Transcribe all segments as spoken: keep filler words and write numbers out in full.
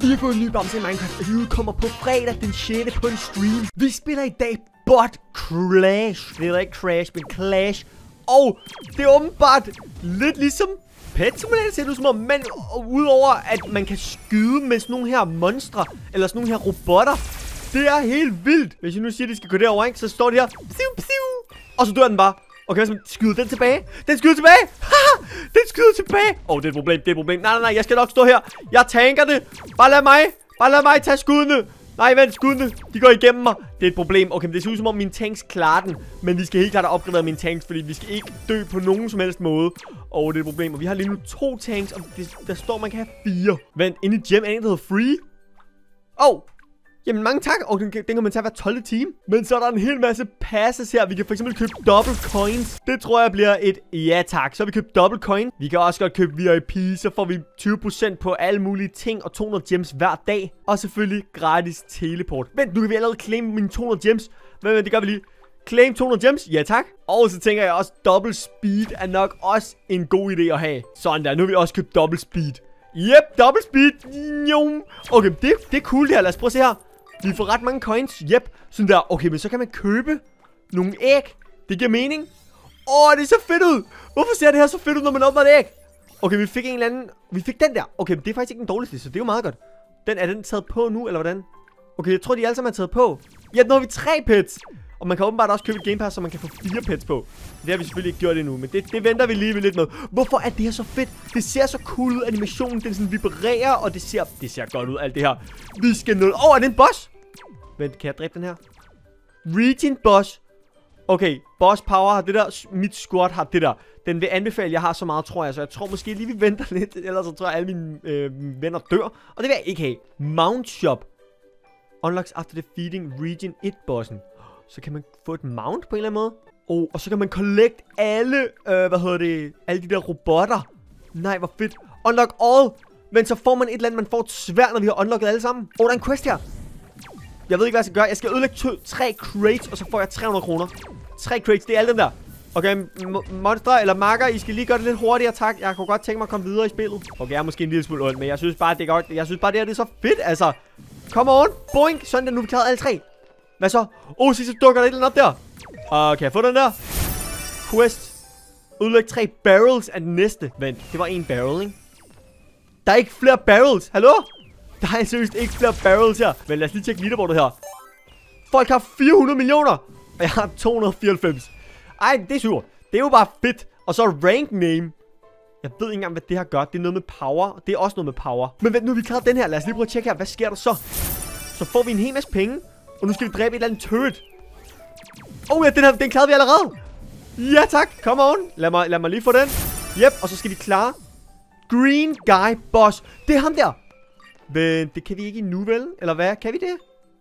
Vi har fået en ny bamse i Minecraft, og de udkommer på fredag den sjette på en stream. Vi spiller i dag Bot Clash. Det er ikke Crash, men Clash. Og det er åbenbart lidt ligesom Pet Simulator, ser det ud som om. Men udover at man kan skyde med sådan nogle her monstre, eller sådan nogle her robotter. Det er helt vildt. Hvis jeg nu siger, at de skal gå derover, ikke, så står det her. Psiu, psiu, og så dør den bare. Okay, så skyder den tilbage. Den skyder tilbage. Haha, den skyder tilbage. Åh, oh, det er et problem, det er et problem. Nej, nej, nej, jeg skal nok stå her. Jeg tanker det. Bare lad mig. Bare lad mig tage skuddene. Nej, vent, skuddene. De går igennem mig. Det er et problem. Okay, men det ser ud som om mine tanks klarer den. Men vi skal helt klart have opgraderet mine tanks, fordi vi skal ikke dø på nogen som helst måde. Og det er et problem. Og vi har lige nu to tanks, og det, der står, man kan have fire. Vent, inde i gem er en, der hedder free. Åh. Oh. Jamen mange tak, og den, den kan man tage hver tolvte time. Men så er der en hel masse passes her. Vi kan for eksempel købe double coins. Det tror jeg bliver et ja tak. Så har vi købt double coin. Vi kan også godt købe V I P. Så får vi tyve procent på alle mulige ting og to hundrede gems hver dag. Og selvfølgelig gratis teleport. Vent, nu kan vi allerede claim mine to hundrede gems. Men, men det gør vi lige. Claim to hundrede gems, ja tak. Og så tænker jeg også, double speed er nok også en god idé at have. Sådan der, nu har vi også købt double speed. Yep, double speed. Okay, det, det er cool det her. Lad os prøve at se her. Vi får ret mange coins. Yep. Sådan der. Okay, men så kan man købe nogle æg. Det giver mening. Åh, oh, det er så fedt ud. Hvorfor ser det her så fedt ud, når man åbner et æg? Okay, vi fik en eller anden. Vi fik den der. Okay, men det er faktisk ikke den dårligste, så det er jo meget godt. Den, er den taget på nu, eller hvordan? Okay, jeg tror, de alle sammen er taget på. Ja, nu har vi tre pets. Og man kan åbenbart også købe et Game Pass, så man kan få fire pets på. Det har vi selvfølgelig ikke gjort endnu, men det, det venter vi lige lidt med. Hvorfor er det her så fedt? Det ser så cool ud. Animationen, den sådan vibrerer, og det ser, det ser godt ud, alt det her. Vi skal nå. Åh, oh, er det en boss? Vent, kan jeg dræbe den her? Region boss. Okay, boss power har det der. Mit squad har det der. Den vil anbefale, jeg har så meget, tror jeg. Så jeg tror måske lige, vi venter lidt. Ellers så tror jeg, alle mine øh, venner dør. Og det vil jeg ikke have. Mount shop. Unlocks after defeating Region et bossen. Så kan man få et mount på en eller anden måde. Oh, og så kan man collect alle, øh, hvad hedder det, alle de der robotter. Nej, hvor fedt. Unlock all. Men så får man et eller andet, man får et sværd, når vi har unlocket alle sammen. Åh, oh, der er en quest her. Jeg ved ikke, hvad jeg skal gøre. Jeg skal ødelægge to, tre crates, og så får jeg tre hundrede kroner. Tre crates, det er alle dem der. Okay, monster eller marker, I skal lige gøre det lidt hurtigere, tak. Jeg kunne godt tænke mig at komme videre i spillet. Okay, jeg er måske en lille smule ondt, men jeg synes bare, det er godt. Jeg synes bare, det her det er så fedt, altså. Come on, boing. Sådan der, nu er vi klaret alle tre. Hvad så? Åh, oh, så dukker der et eller andet op der. Uh, kan jeg få den der? Quest. Udlæg tre barrels af den næste. Vent, det var en barrel, ikke? Der er ikke flere barrels. Hallo? Der er seriøst ikke flere barrels her. Men lad os lige tjekke leaderboardet her. Folk har fire hundrede millioner. Og jeg har to hundrede og fireoghalvfems. Ej, det er super. Det er jo bare fedt. Og så rank name. Jeg ved ikke engang, hvad det her gør. Det er noget med power. Det er også noget med power. Men vent, nu har vi klaret den her. Lad os lige prøve at tjekke her. Hvad sker der så? Så får vi en hel masse penge. Og nu skal vi dræbe et eller andet turret. Åh oh, ja, den her, den klarede vi allerede. Ja tak, come on. Lad mig, lad mig lige få den. Yep, og så skal vi klare Green Guy Boss. Det er ham der. Men det kan vi ikke endnu, vel? Eller hvad? Kan vi det?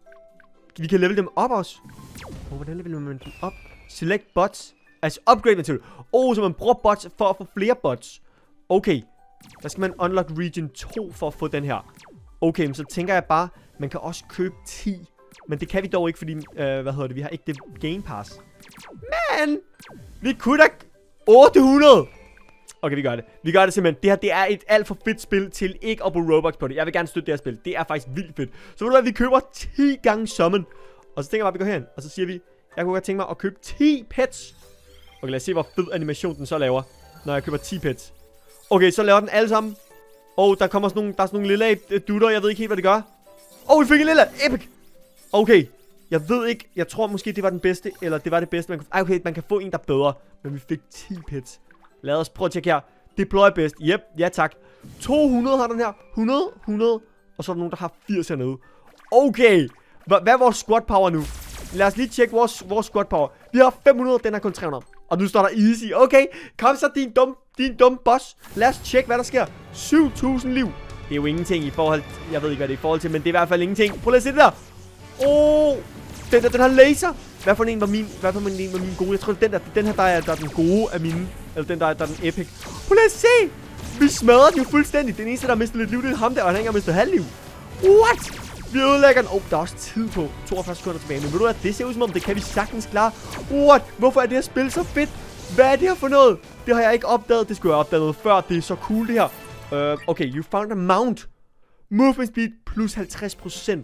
Vi kan level dem op også. Oh, hvordan leveler man dem op? Select bots. Altså upgrade material. Åh, oh, så man bruger bots for at få flere bots. Okay. Der skal man unlock region to for at få den her. Okay, men så tænker jeg bare, man kan også købe ti. Men det kan vi dog ikke, fordi, øh, hvad hedder det, vi har ikke det Game Pass. Men, vi kunne da otte hundrede. Okay, vi gør det. Vi gør det simpelthen. Det her, det er et alt for fedt spil til ikke at bruge Robux på det. Jeg vil gerne støtte det her spil. Det er faktisk vildt fedt. Så ved du hvad, vi køber ti gange summon. Og så tænker jeg bare, vi går herhen. Og så siger vi, jeg kunne godt tænke mig at købe ti pets. Okay, lad os se, hvor fed animation den så laver, når jeg køber ti pets. Okay, så laver den alle sammen. Og der kommer sådan nogle, der er sådan nogle lille dutter. Jeg ved ikke helt, hvad det gør. Åh, oh, vi fik en lille epic. Okay, jeg ved ikke. Jeg tror måske, det var den bedste. Eller det var det bedste, man kunne... Ej, okay, man kan få en, der er bedre. Men vi fik ti pets. Lad os prøve at tjekke her. Deploy best. Yep, ja tak. to hundrede har den her. hundrede, hundrede. Og så er der nogen, der har firs hernede. Okay. Hvad er vores squad power nu? Lad os lige tjekke vores, vores squad power. Vi har fem hundrede, den har kun tre hundrede. Og nu står der easy. Okay, kom så din dum, din dum boss. Lad os tjekke, hvad der sker. syv tusind liv. Det er jo ingenting i forhold til... Jeg ved ikke, hvad det er i forhold til, men det er i hvert fald ingenting. Prøv lige at se det der. Åh, oh, den der, den har laser. Hvad for en var min, hvad for en var min gode? Jeg tror, det er den der, den her, der er, der er den gode af mine. Eller den der, der er den epic. Prøv lige at se. Vi smadrer den jo fuldstændig. Den eneste, der har mistet lidt liv, det er ham der, og han har ikke mistet halv liv. What? Vi ødelægger den. Åh, oh, der er også tid på. toogfyrre sekunder tilbage. Men ved du hvad, det ser ud som om, det kan vi sagtens klare. What? Hvorfor er det her spil så fedt? Hvad er det her for noget? Det har jeg ikke opdaget. Det skulle jeg have opdaget noget før. Det er så cool, det her. Uh, okay, you found a mount. Movement speed plus halvtreds procent.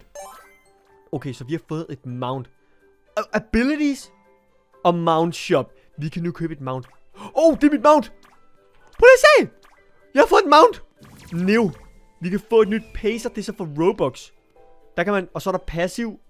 Okay, så vi har fået et mount. Uh, abilities og mount shop. Vi kan nu købe et mount. Oh, det er mit mount. Prøv lige at se. Jeg har fået et mount. New. Vi kan få et nyt pacer. Det er så for Robux. Der kan man, og så er der passiv. Uh,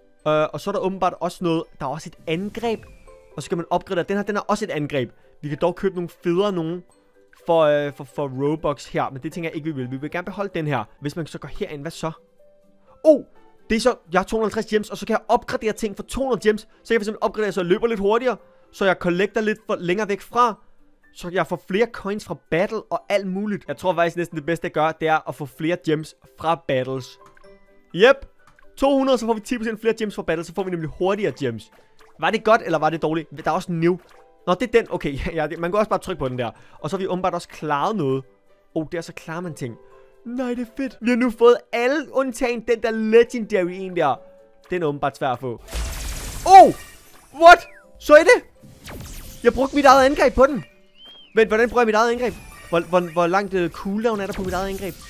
og så er der åbenbart også noget. Der er også et angreb. Og så kan man opgradere. Den her, den er også et angreb. Vi kan dog købe nogle federe nogen for, uh, for, for Robux her. Men det tænker jeg ikke, vi vil. Vi vil gerne beholde den her. Hvis man så går herind, hvad så? Oh, det er så, jeg har to hundrede og halvtreds gems. Og så kan jeg opgradere ting for to hundrede gems. Så kan jeg for eksempel opgradere, så jeg løber lidt hurtigere. Så jeg collecter lidt for længere væk fra. Så jeg får flere coins fra battle og alt muligt. Jeg tror faktisk næsten det bedste jeg gør, det er at få flere gems fra battles. Yep. to hundrede, så får vi ti procent flere gems fra battles. Så får vi nemlig hurtigere gems. Var det godt, eller var det dårligt? Der er også new. Nå, det er den. Okay, ja, det, man kan også bare trykke på den der. Og så har vi åbenbart også klaret noget. Oh, der så klarer man ting. Nej, det er fedt. Vi har nu fået alle undtagen den der legendary en der. Den er åbenbart svær at få. Oh! What? Så er det? Jeg brugte mit eget angreb på den. Vent, hvordan bruger jeg mit eget angreb? Hvor, hvor, hvor langt uh, cooldown er der på mit eget angreb?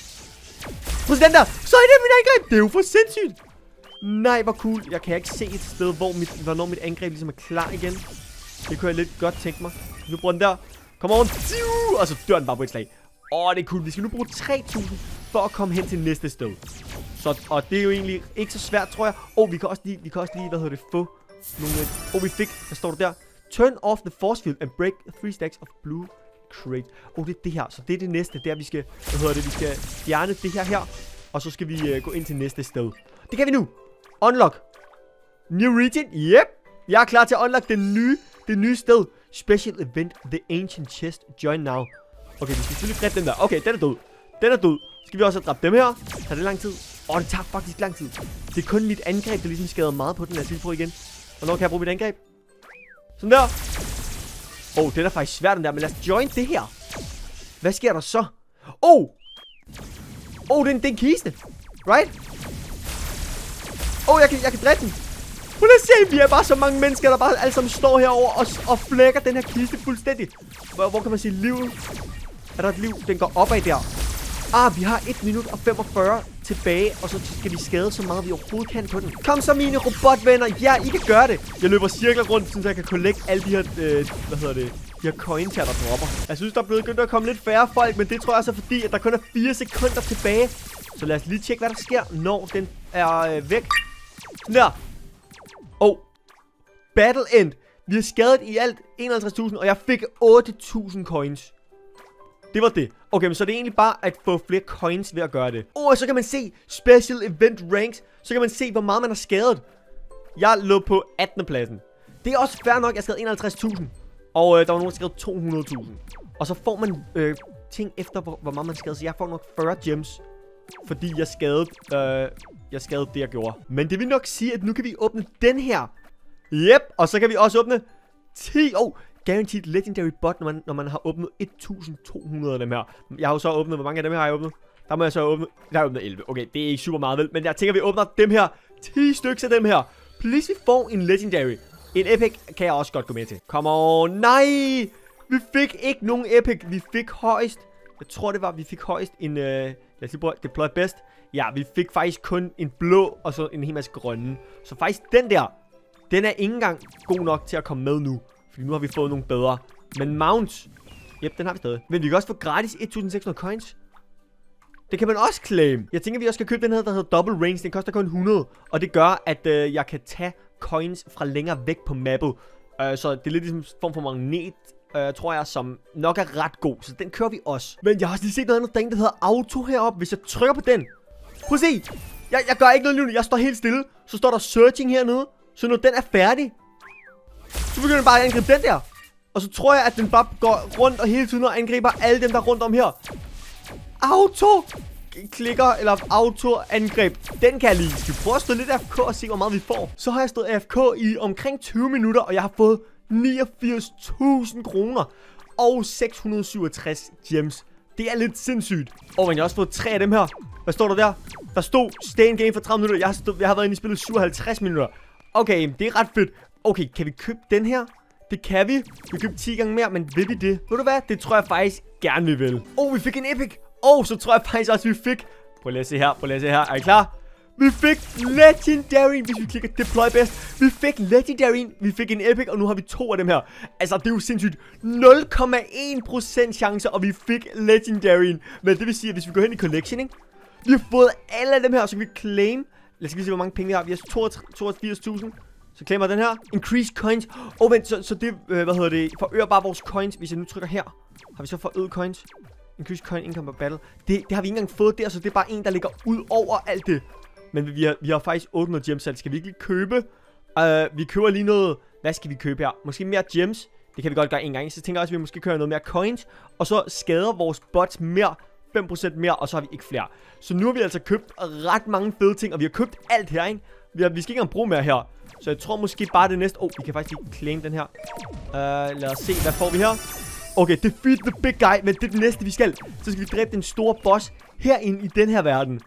Prøv den der. Så er det mit angreb. Det er jo for sindssygt. Nej, hvor cool. Jeg kan ikke se et sted, hvor mit, hvornår mit angreb ligesom er klar igen. Det kunne jeg lidt godt tænke mig. Nu bruger den der. Kom on. Og så dør den bare på et slag. Åh, oh, det er cool. Vi skal nu bruge tre tusind for at komme hen til næste sted. Så, og det er jo egentlig ikke så svært, tror jeg. Åh, oh, vi kan også lige, vi kan også lige, hvad hedder det, få nogle... Åh, oh, vi fik, hvad står der der? Turn off the force field and break three stacks of blue crate. Åh, oh, det er det her. Så det er det næste. Det er, vi skal, hvad hedder det, vi skal fjerne det her her. Og så skal vi uh, gå ind til næste sted. Det kan vi nu. Unlock. New region. Yep. Jeg er klar til at unlock det nye, det nye sted. Special event, the ancient chest. Join now. Okay, vi skal selvfølgelig dræbe den der. Okay, den er død. Den er død. Skal vi også have dræbt dem her? Tager det lang tid? Åh, oh, det tager faktisk lang tid. Det er kun mit angreb, der ligesom skader meget på den. Lad os lige prøve igen. Hvornår kan jeg bruge mit angreb? Sådan der. Åh, oh, den er faktisk svær den der. Men lad os join det her. Hvad sker der så? Åh. Oh. Åh, oh, det, det er en kiste. Right? Åh, oh, jeg kan, jeg kan dræbe den. Prøv at se, vi er bare så mange mennesker, der bare alle sammen står herover og, og flækker den her kiste fuldstændig. Hvor, hvor kan man sige livet? Er der et liv? Den går opad der. Ah, vi har et minut og femogfyrre tilbage, og så skal vi skade så meget, vi overhovedet kan på den. Kom så, mine robotvenner. Ja, I kan gøre det. Jeg løber cirkler rundt, så jeg kan collecte alle de her, øh, hvad hedder det, de her coins her, der dropper. Jeg synes, der er blevet begyndt at komme lidt færre folk, men det tror jeg også er fordi, at der kun er fire sekunder tilbage. Så lad os lige tjekke, hvad der sker, når den er øh, væk. Sådan der. Oh. Battle end. Vi har skadet i alt enoghalvtreds tusind, og jeg fik otte tusind coins. Det var det. Okay, men så er det egentlig bare at få flere coins ved at gøre det. Åh, oh, så kan man se Special Event Ranks. Så kan man se, hvor meget man har skadet. Jeg lå på attende pladsen. Det er også fair nok, jeg skadede enoghalvtreds tusind. Og øh, der var nogen, der skadede to hundrede tusind. Og så får man øh, ting efter, hvor, hvor meget man skadede. Så jeg får nok fyrre gems. Fordi jeg skadede, øh, jeg skadede det, jeg gjorde. Men det vil nok sige, at nu kan vi åbne den her. Yep, og så kan vi også åbne ti. Oh, guaranteed legendary bot, når man, når man har åbnet et tusind to hundrede af dem her. Jeg har jo så åbnet, hvor mange af dem her har jeg åbnet? Der må jeg så åbne, der har jeg åbnet elleve. Okay, det er ikke super meget vel, men jeg tænker, vi åbner dem her. ti stykker af dem her. Please, vi får en legendary. En epic kan jeg også godt gå med til. Come on, nej! Vi fik ikke nogen epic. Vi fik højst. Jeg tror, det var, vi fik højst en... Øh, lad os lige prøve, deploy best. Ja, vi fik faktisk kun en blå, og så en hel masse grønne. Så faktisk den der, den er ikke engang god nok til at komme med nu. Fordi nu har vi fået nogle bedre. Men mount, yep, den har vi stadig. Men vi kan også få gratis et tusind seks hundrede coins. Det kan man også claim. Jeg tænker, vi også skal købe den her, der hedder double range. Den koster kun hundrede. Og det gør, at øh, jeg kan tage coins fra længere væk på mappet. Uh, så det er lidt ligesom en form for magnet, uh, tror jeg, som nok er ret god. Så den kører vi også. Men jeg har også lige set noget andet, der, der hedder auto heroppe. Hvis jeg trykker på den. Prøv at se. Jeg, jeg gør ikke noget nu. Jeg står helt stille. Så står der searching hernede. Så når den er færdig, så begynder den bare at angribe den der. Og så tror jeg, at den bare går rundt og hele tiden og angriber alle dem, der er rundt om her. Auto klikker, eller auto angreb. Den kan jeg lide. Skal vi prøve at stå lidt A F K og se, hvor meget vi får. Så har jeg stået A F K i omkring tyve minutter, og jeg har fået niogfirs tusind kroner og seks hundrede syvogtres gems. Det er lidt sindssygt. Og man har også fået tre af dem her. Hvad står der der? Der stod stay in game for tredive minutter. Jeg har, stået, jeg har været inde i spillet syvoghalvtreds minutter. Okay, det er ret fedt. Okay, kan vi købe den her? Det kan vi. Vi kan købe ti gange mere, men vil vi det? Ved du hvad? Det tror jeg faktisk gerne vi vil. Oh, vi fik en epic. Og oh, så tror jeg faktisk også, at vi fik Prøv lige at se her. Prøv lige at se her. Er I klar? Vi fik Legendary, hvis vi klikker Deploy Best. Vi fik Legendary, vi fik en Epic, og nu har vi to af dem her. Altså, det er jo sindssygt. nul komma en procent chance, og vi fik Legendary. Men det vil sige, at hvis vi går hen i Collection, ikke? Vi har fået alle af dem her, så kan vi claim. Lad os lige se, hvor mange penge vi har. Vi har toogfirs tusind. Så claimer den her. Increase coins. Åh, oh, vent, så, så det, øh, hvad hedder det, forøger bare vores coins. Hvis jeg nu trykker her, har vi så forøget coins. Increase coin income per battle. Det, det har vi ikke engang fået der, så det er bare en, der ligger ud over alt det. Men vi har, vi har faktisk otte hundrede gems, så skal vi ikke lige købe? Uh, vi køber lige noget. Hvad skal vi købe her? Måske mere gems. Det kan vi godt gøre en gang. Så tænker jeg også, at vi måske kører noget mere coins. Og så skader vores bots mere. fem procent mere, og så har vi ikke flere. Så nu har vi altså købt ret mange fede ting, og vi har købt alt her, ikke? Vi, har, vi skal ikke engang bruge mere her. Så jeg tror måske bare det næste... Åh, oh, vi kan faktisk lige claim den her. Uh, lad os se, hvad får vi her? Okay, defeat the big guy, men det er det næste, vi skal. Så skal vi dræbe den store boss herinde i den her verden.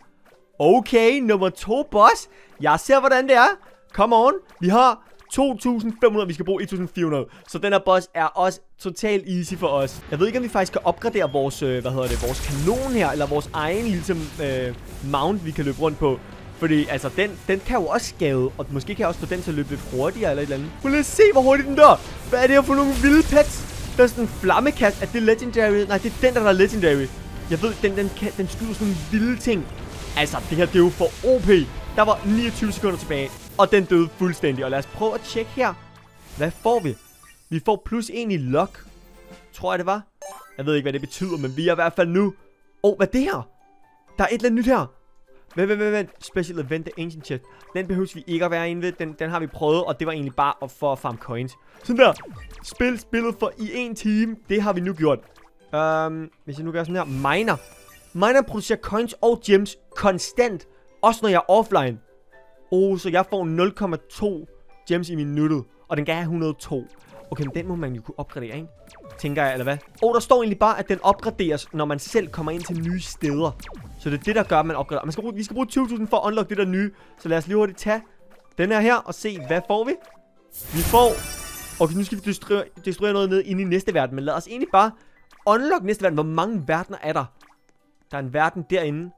Okay, nummer to boss. Jeg ser, hvordan det er. Come on. Vi har to tusind fem hundrede, vi skal bruge et tusind fire hundrede. Så den her boss er også totalt easy for os. Jeg ved ikke, om vi faktisk kan opgradere vores, øh, hvad hedder det, vores kanon her, eller vores egen ligesom øh, mount, vi kan løbe rundt på. Fordi altså, den, den kan jo også skade, og måske kan jeg også få den til at løbe lidt hurtigere eller et eller andet. Men lad os se, hvor hurtigt den dør. Hvad er det her for nogle vilde pets? Der er sådan en flammekast. Er det legendary? Nej, det er den, der er legendary. Jeg ved, den, den, kan, den skyder sådan nogle vilde ting. Altså, det her, det er jo for O P. Der var niogtyve sekunder tilbage, og den døde fuldstændig. Og lad os prøve at tjekke her. Hvad får vi? Vi får plus en i luck. Tror jeg, det var. Jeg ved ikke, hvad det betyder, men vi er i hvert fald nu. Åh, oh, hvad er det her? Der er et eller andet nyt her. Vent, vent, vent, vent. Special Event, The Ancient Chest. Den behøver vi ikke at være inde ved. Den, den har vi prøvet, og det var egentlig bare for at farme coins. Sådan der. Spil spillet for i en time. Det har vi nu gjort. Um, hvis jeg nu gør sådan her. Miner. Miner producerer coins og gems konstant. Også når jeg er offline. Oh, så jeg får nul komma to gems i minuttet. Og den gav jeg et hundrede og to. Okay, men den må man jo kunne opgradere, ikke? Tænker jeg, eller hvad? Og der står egentlig bare, at den opgraderes, når man selv kommer ind til nye steder. Så det er det, der gør, at man opgraderer. Man skal bruge, vi skal bruge tyve tusind for at unlock det der nye. Så lad os lige hurtigt tage den her her og se, hvad får vi? Vi får... Okay, nu skal vi destruere, destruere noget ned inde i næste verden. Men lad os egentlig bare unlock næste verden. Hvor mange verdener er der? Der er en verden derinde.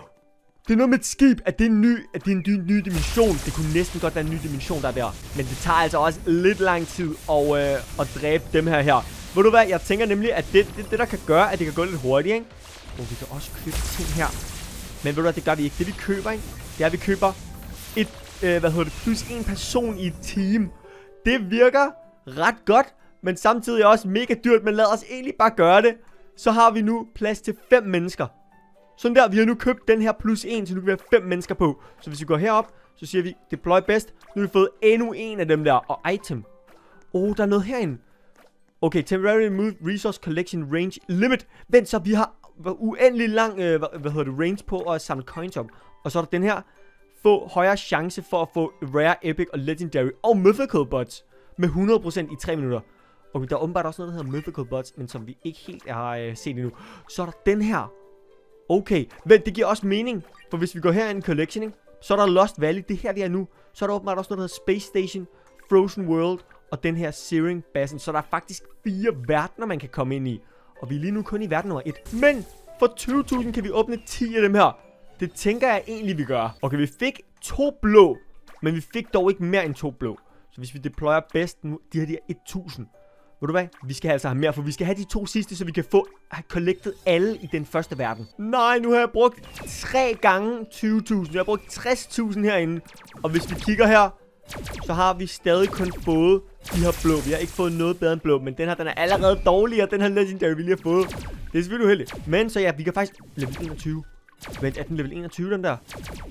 Det er noget med et skib, at det er en ny, at det er en ny, ny dimension. Det kunne næsten godt være en ny dimension, der er der. Men det tager altså også lidt lang tid at, øh, at dræbe dem her her. Ved du hvad, jeg tænker nemlig, at det, det, det der kan gøre, at det kan gå lidt hurtigt, ikke? Og vi kan også købe ting her. Men ved du hvad, det gør vi ikke. Det vi køber, ikke? Det er, at vi køber et, øh, hvad hedder det, plus en person i et team. Det virker ret godt, men samtidig også mega dyrt. Men lad os egentlig bare gøre det. Så har vi nu plads til fem mennesker. Sådan der, vi har nu købt den her plus en, så nu kan vi have fem mennesker på. Så hvis vi går herop, så siger vi deploy best. Nu har vi fået endnu en af dem der. Og item. Åh, oh, der er noget herinde. Okay, temporary remove resource collection range limit. Vent, så vi har uendelig lang, øh, hvad, hvad hedder det, range på at samle coins op. Og så er der den her. Få højere chance for at få rare, epic og legendary og mythical bots. Med hundrede procent i tre minutter. Okay, der er åbenbart også noget, der hedder mythical bots, men som vi ikke helt har øh, set endnu. Så er der den her. Okay, vent, det giver også mening. For hvis vi går her i en collection, ikke? Så er der Lost Valley, det her vi er nu. Så er der åbenbart også noget, der hedder Space Station, Frozen World og den her Searing Basin. Så der er faktisk fire verdener, man kan komme ind i. Og vi er lige nu kun i verden nummer et. Men for tyve tusind kan vi åbne ti af dem her. Det tænker jeg egentlig, vi gør. Okay, vi fik to blå, men vi fik dog ikke mere end to blå. Så hvis vi deployer bedst nu, de her, de her tusind. Ved du hvad? Vi skal altså have mere, for vi skal have de to sidste, så vi kan få have collected alle i den første verden. Nej, nu har jeg brugt tre gange tyve tusind. Jeg har brugt tres tusind herinde. Og hvis vi kigger her, så har vi stadig kun fået de her blå. Vi har ikke fået noget bedre end blå, men den her, den er allerede dårligere. Den her legendary, vi lige har fået. Det er selvfølgelig uheldigt. Men så ja, vi kan faktisk level enogtyve. Vent, er den level enogtyve, den der?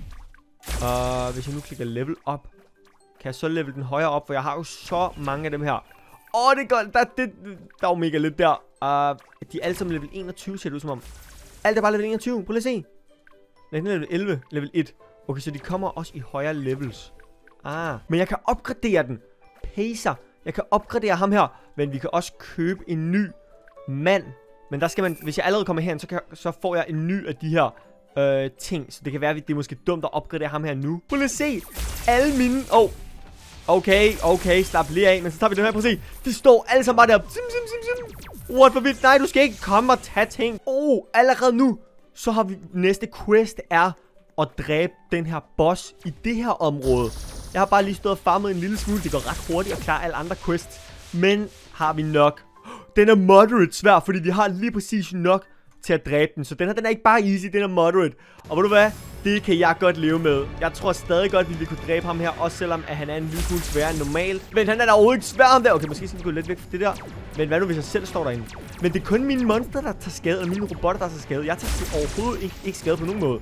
Og hvis jeg nu klikker level op, kan jeg så level den højere op, for jeg har jo så mange af dem her. Åh, oh, det er godt. Der, det, der er jo mega lidt der. Uh, de er alle sammen level enogtyve, ser det ud som om. Alt er bare level enogtyve. Prøv lige at se. Nej, den er level elleve. Level et. Okay, så de kommer også i højere levels. Ah, men jeg kan opgradere den. Pacer. Jeg kan opgradere ham her. Men vi kan også købe en ny mand. Men der skal man, hvis jeg allerede kommer herhen, så, kan, så får jeg en ny af de her øh, ting. Så det kan være, at det er måske dumt at opgradere ham her nu. Prøv lige at se. Alle mine... Åh. Oh. Okay, okay, slap lige af. Men så tager vi den her, prøv at se. Det står alle sammen bare der. Sim, sim, sim, sim. What for vildt. Nej, du skal ikke komme og tage ting. Oh, allerede nu. så har vi næste quest er at dræbe den her boss i det her område. Jeg har bare lige stået og farmet en lille smule. Det går ret hurtigt at klare alle andre quests. Men har vi nok? Den er moderate svær, fordi vi har lige præcis nok til at dræbe den. Så den her, den er ikke bare easy, den er moderate. Og ved du hvad? Det kan jeg godt leve med. Jeg tror stadig godt, at vi kunne dræbe ham her. Også selvom at han er en lille smule sværere end normalt. Men han er da overhovedet ikke svær om der. Okay, måske skal vi gå lidt væk fra det der. Men hvad nu, hvis jeg selv står derinde? Men det er kun mine monster, der tager skade. Og mine robotter, der tager skade. Jeg tager overhovedet ikke, ikke skade på nogen måde.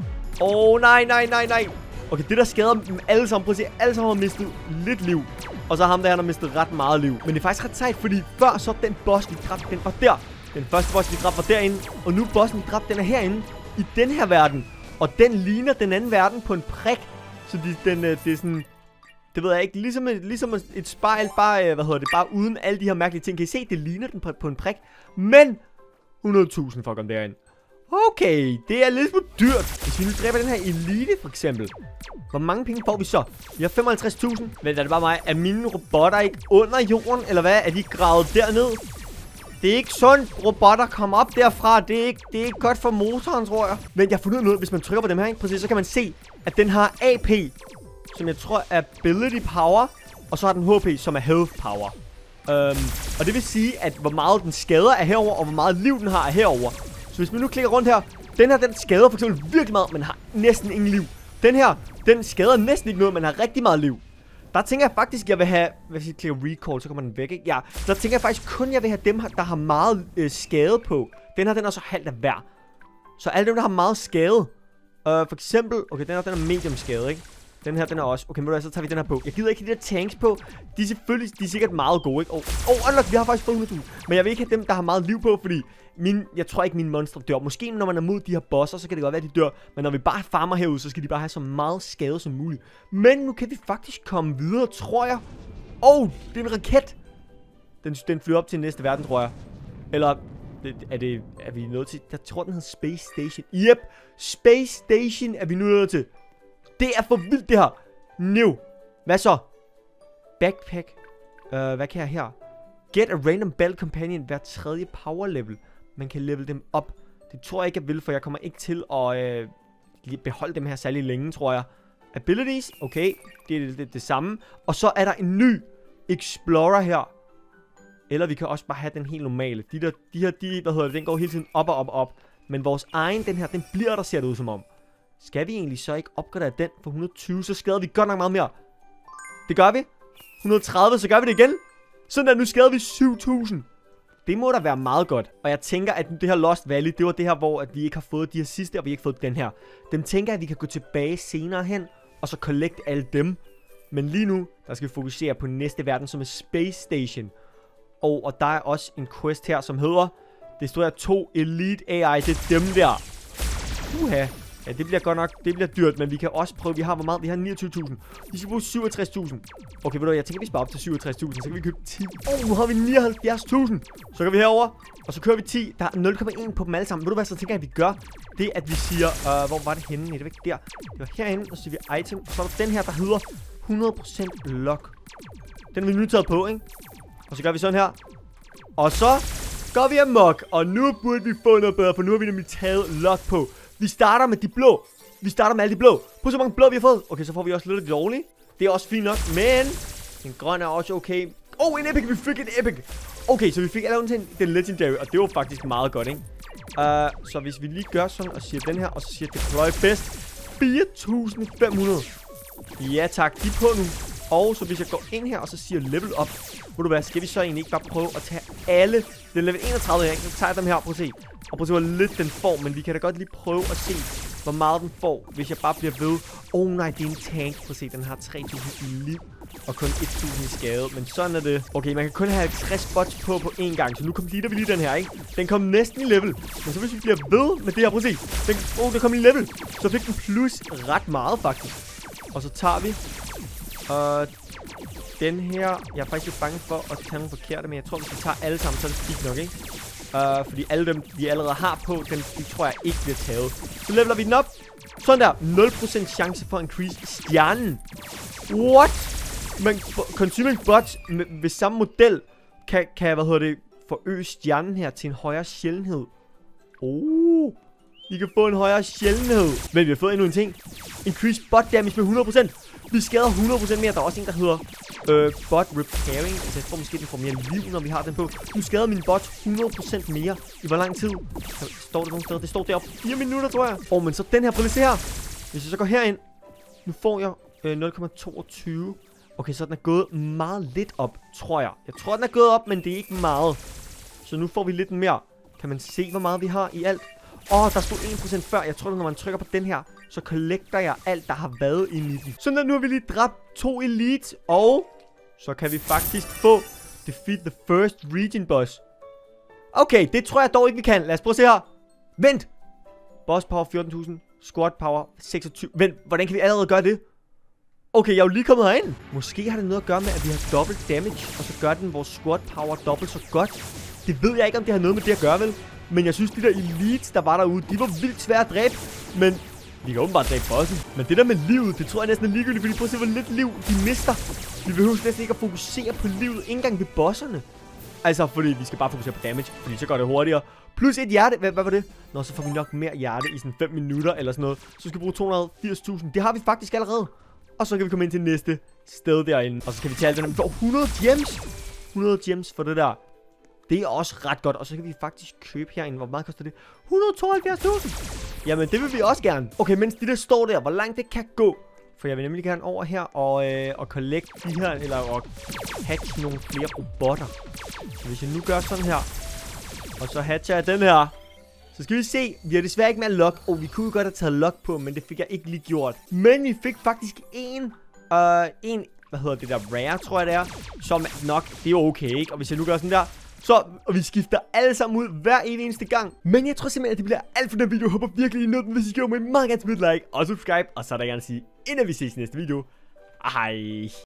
Åh, oh, nej, nej, nej, nej. Okay, det der skader dem alle sammen. Prøv at se, alle sammen har mistet lidt liv. Og så ham der, han har mistet ret meget liv. Men det er faktisk ret sejt, fordi før så den boss, vi dræbte, den var der. Den første boss, vi dræbte, var derinde. Og nu bossen, vi dræbte, den er herinde. I den her verden. Og den ligner den anden verden på en prik. Så de, den, det er sådan... Det ved jeg ikke. Ligesom et, ligesom et spejl, bare, hvad hedder det, bare uden alle de her mærkelige ting. Kan I se, det ligner den på, på en prik. Men hundrede tusind for at komme derind. Okay, det er lidt for dyrt. Hvis vi nu dræber den her elite, for eksempel. Hvor mange penge får vi så? Vi har femoghalvtreds tusind. Men er det bare mig? Er mine robotter ikke under jorden? Eller hvad? Er de gravet derned? Det er ikke sundt, robotter kommer op derfra. Det er ikke, det er ikke godt for motoren, tror jeg. Men jeg har fundet ud af noget. Hvis man trykker på dem her, ikke? Præcis, så kan man se, at den har A P, som jeg tror er ability power. Og så har den H P, som er health power. Um, og det vil sige, at hvor meget den skader er herover og hvor meget liv den har er herover. Så hvis man nu klikker rundt her, den her, den skader for eksempel virkelig meget, men har næsten ingen liv. Den her, den skader næsten ikke noget, men har rigtig meget liv. Der tænker jeg faktisk, at jeg vil have... Hvis jeg klikker recall, så kommer den væk, ikke? Ja, der tænker jeg faktisk kun, at jeg vil have dem, der har meget øh, skade på. Den her, den er så halvt af hver. Så alle dem, der har meget skade. Uh, for eksempel... Okay, den her, den er medium skade, ikke? Den her, den er også... Okay, men så tager vi den her på. Jeg gider ikke de der tanks på. De er selvfølgelig... De er sikkert meget gode, ikke? Åh, oh, oh, unlock, vi har faktisk fået hundrede tusind. Men jeg vil ikke have dem, der har meget liv på, fordi... Min, jeg tror ikke, mine monstre dør. Måske når man er mod de her bosser, så kan det godt være, at de dør. Men når vi bare farmer herude, så skal de bare have så meget skade som muligt. Men nu kan vi faktisk komme videre, tror jeg. Åh, oh, det er en raket. Den, den flyver op til næste verden, tror jeg. Eller det, er det... Er vi nået til... Jeg tror, den hedder Space Station. Yep. Space Station er vi nu nået til. Det er for vildt, det her. Nu. Hvad så? Backpack. Uh, hvad kan jeg her? Get a random battle companion hver tredje power level. Man kan level dem op. Det tror jeg ikke, jeg vil, for jeg kommer ikke til at øh, beholde dem her særlig længe, tror jeg. Abilities, okay. Det er det, det, det samme. Og så er der en ny Explorer her. Eller vi kan også bare have den helt normale. De der, de her, de, hvad hedder det, den går hele tiden op og op og op. Men vores egen, den her, den bliver der, ser det ud som om. Skal vi egentlig så ikke opgradere den for hundrede og tyve? Så skader vi godt nok meget mere. Det gør vi. et hundrede og tredive, så gør vi det igen. Sådan der, nu skader vi syv tusind. Det må da være meget godt. Og jeg tænker, at det her Lost Valley, det var det her, hvor at vi ikke har fået de her sidste, og vi ikke har fået den her. Dem tænker jeg, at vi kan gå tilbage senere hen, og så collect alle dem. Men lige nu, der skal vi fokusere på næste verden, som er Space Station. Og, og der er også en quest her, som hedder... Det står her to Elite A I, det er dem der. Uha. Ja, det bliver godt nok, det bliver dyrt, men vi kan også prøve, vi har hvor meget, vi har niogtyve tusind. Vi skal bruge syvogtres tusind. Okay, ved du, jeg tænker, vi sparer op til syvogtres tusind, så kan vi købe ti. Åh, oh, nu har vi nioghalvfjerds tusind. Så går vi herover, og så kører vi ti. Der er nul komma en på dem alle sammen. Ved du hvad, så tænker jeg, at vi gør det, at vi siger, uh, hvor var det henne? Nej, det var ikke der. Det var herinde, og så siger vi item, og så er der den her, der hedder hundrede procent lock. Den er vi nu taget på, ikke? Og så gør vi sådan her. Og så går vi amok, og nu burde vi få noget bedre, for nu har vi nemlig taget lock på. Vi starter med de blå. Vi starter med alle de blå. Prøv så mange blå vi har fået. Okay, så får vi også lidt af de dårlige. Det er også fint nok, men den grønne er også okay. Åh, oh, en epic. Vi fik en epic. Okay, så vi fik alle til den legendary, og det var faktisk meget godt, ikke? Uh, så hvis vi lige gør sådan og siger den her, og så siger deploy best. fire tusind fem hundrede. Ja tak, de er på nu. Og så hvis jeg går ind her, og så siger level up. Ved du hvad, skal vi så egentlig ikke bare prøve at tage alle. Det er level enogtredive her, ikke? Så tager jeg dem her, prøv at se. Og prøv at se, hvor lidt den får. Men vi kan da godt lige prøve at se, hvor meget den får, hvis jeg bare bliver ved. Åh oh, nej, det er en tank. Prøv at se, den har tre tusind i liv. Og kun et tusind i skade. Men sådan er det. Okay, man kan kun have halvtreds spots på på én gang. Så nu completer vi lige den her, ikke? Den kom næsten i level. Men så hvis vi bliver ved med det her, prøv at se. Åh, oh, den kom i level. Så fik den plus ret meget, faktisk. Og så tager vi... Uh, den her, jeg er faktisk lidt bange for at tage nogle forkerte, men jeg tror, hvis vi tager alle sammen, så er det fint nok, ikke? Uh, fordi alle dem, vi allerede har på, den, de tror jeg ikke bliver taget. Så leveler vi den op. Sådan der, nul procent chance for at increase stjernen. What? Men consuming bots med, ved samme model, kan, kan, hvad hedder det, forøge stjernen her til en højere sjældenhed. Oh. I kan få en højere sjældenhed. Men vi har fået endnu en ting. Increase bot damage med hundrede procent. Vi skader hundrede procent mere. Der er også en, der hedder øh, bot repairing. Altså jeg tror måske, den får mere liv, når vi har den på. Nu skader min bot hundrede procent mere. I hvor lang tid? Står det nogle steder? Det står deroppe. fire minutter, tror jeg. Åh, oh, men så den her. Prøv lige at se her. Hvis jeg så går herind. Nu får jeg øh, nul komma toogtyve. Okay, så den er gået meget lidt op, tror jeg. Jeg tror, den er gået op, men det er ikke meget. Så nu får vi lidt mere. Kan man se, hvor meget vi har i alt? Åh, oh, der stod en procent før. Jeg tror, når man trykker på den her, så collecter jeg alt, der har været inde i den. Så nu har vi lige dræbt to elite. Og så kan vi faktisk få defeat the first region boss. Okay, det tror jeg dog ikke, vi kan. Lad os prøve at se her. Vent. Boss power fjorten tusind. Squad power seksogtyve. Vent, hvordan kan vi allerede gøre det? Okay, jeg er jo lige kommet herind. Måske har det noget at gøre med, at vi har dobbelt damage. Og så gør den vores squad power dobbelt så godt. Det ved jeg ikke, om det har noget med det at gøre, vel? Men jeg synes, de der elites, der var derude, de var vildt svære at dræbe. Men vi kan åbenbart dræbe bossen. Men det der med livet, det tror jeg næsten er ligegyldigt. Fordi prøv at se, hvor lidt liv de mister. Vi behøver næsten ikke at fokusere på livet, ikke engang ved bosserne. Altså, fordi vi skal bare fokusere på damage, fordi så går det hurtigere. Plus et hjerte. Hvad, hvad var det? Nå, så får vi nok mere hjerte i sådan fem minutter eller sådan noget. Så skal vi bruge to hundrede og firs tusind. Det har vi faktisk allerede. Og så kan vi komme ind til næste sted derinde. Og så kan vi tage alt det der. Vi får hundrede gems. hundrede gems for det der. Det er også ret godt. Og så kan vi faktisk købe herinde. Hvor meget koster det? et hundrede og tooghalvfjerds tusind. Jamen, det vil vi også gerne. Okay, mens de der står der, hvor langt det kan gå. For jeg vil nemlig gerne over her og, øh, og collect de her, eller og hatch nogle flere robotter. Så hvis jeg nu gør sådan her, og så hatcher jeg den her, så skal vi se. Vi har desværre ikke mere lock. Og oh, vi kunne jo godt have taget lock på, men det fik jeg ikke lige gjort. Men vi fik faktisk en, øh, en, hvad hedder det der, rare, tror jeg det er. Som nok, det er jo okay, ikke? Og hvis jeg nu gør sådan der, så, og vi skifter alle sammen ud hver eneste gang. Men jeg tror simpelthen, at det bliver alt for den video. Jeg håber virkelig, I nåede den. Hvis I gjorde mig meget gerne smid et like og subscribe. Og så er der gerne at sige, inden vi ses i næste video. Hej.